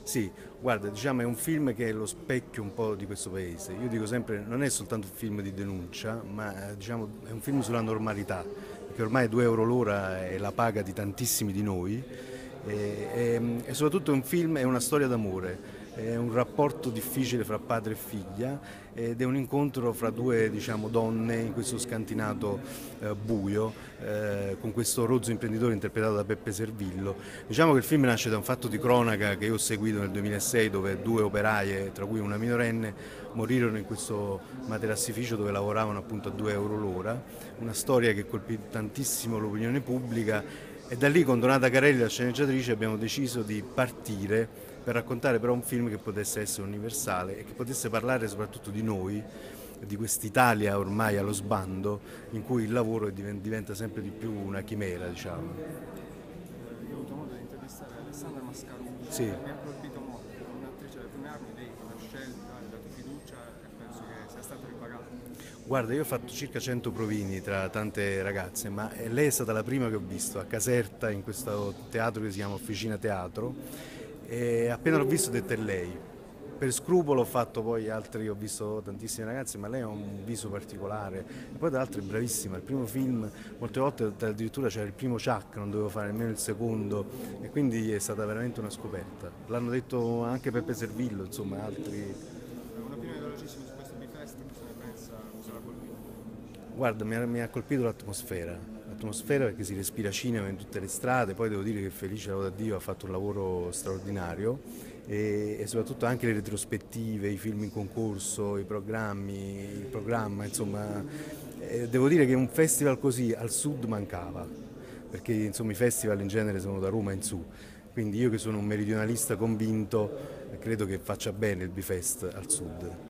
Sì, guarda, diciamo è un film che è lo specchio un po' di questo paese. Io dico sempre, non è soltanto un film di denuncia, ma diciamo è un film sulla normalità, perché ormai 2 euro l'ora è la paga di tantissimi di noi e soprattutto è un film, è una storia d'amore, è un rapporto difficile fra padre e figlia ed è un incontro fra due, diciamo, donne in questo scantinato buio, con questo rozzo imprenditore interpretato da Beppe Servillo. Diciamo che il film nasce da un fatto di cronaca che io ho seguito nel 2006, dove due operaie, tra cui una minorenne, morirono in questo materassificio dove lavoravano appunto a 2 euro l'ora, una storia che colpì tantissimo l'opinione pubblica e da lì con Donata Carelli, la sceneggiatrice, abbiamo deciso di partire per raccontare però un film che potesse essere universale e che potesse parlare soprattutto di noi, di quest'Italia ormai allo sbando, in cui il lavoro diventa sempre di più una chimera, diciamo. Io ho avuto modo di intervistare Alessandra Mascarucci Sì. e mi ha colpito molto, come un'attrice alle prime armi, lei l'ha scelta, le ha dato fiducia e penso che sia stato ripagato. Guarda, io ho fatto circa 100 provini tra tante ragazze, ma lei è stata la prima che ho visto a Caserta, in questo teatro che si chiama Officina Teatro, e appena l'ho visto ho detto è lei. Per scrupolo ho fatto poi altri, ho visto tantissime ragazze, ma lei ha un viso particolare. E poi tra l'altro è bravissima, il primo film, molte volte addirittura c'era il primo Chuck, non dovevo fare nemmeno il secondo, e quindi è stata veramente una scoperta. L'hanno detto anche Peppe Servillo, insomma, altri. Un'opinione velocissima su questo Bifest, cosa ne pensa, cosa l'ha colpito? Guarda, mi ha colpito l'atmosfera perché si respira cinema in tutte le strade, poi devo dire che Felice Lauda a Dio ha fatto un lavoro straordinario e soprattutto anche le retrospettive, i film in concorso, i programmi, il programma, insomma, devo dire che un festival così al sud mancava, perché insomma i festival in genere sono da Roma in su, quindi io che sono un meridionalista convinto credo che faccia bene il Bifest al sud.